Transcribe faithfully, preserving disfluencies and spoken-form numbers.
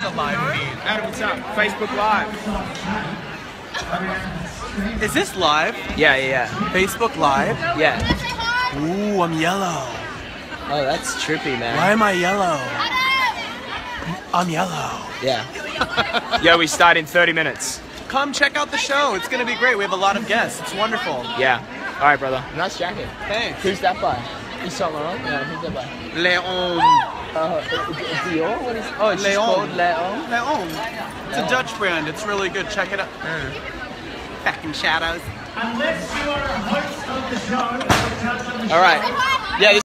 The live feed. Adam, what's up? Facebook Live. Is this live? Yeah, yeah, yeah. Facebook Live? Yeah. Ooh, I'm yellow. Oh, that's trippy, man. Why am I yellow? I'm yellow. Yeah. Yeah, we start in thirty minutes. Come check out the show. It's going to be great. We have a lot of guests. It's wonderful. Yeah. All right, brother. Nice jacket. Thanks. Who's that by? Is Saint Laurent? Yeah, who's that by? Leon. Uh, Dior? What is? Oh, it's just Leon. called Leon. Leon. It's a Dutch brand. It's really good. Check it out. Mm. Fucking shadows. Unless you are a host of the show, All right. Yeah. This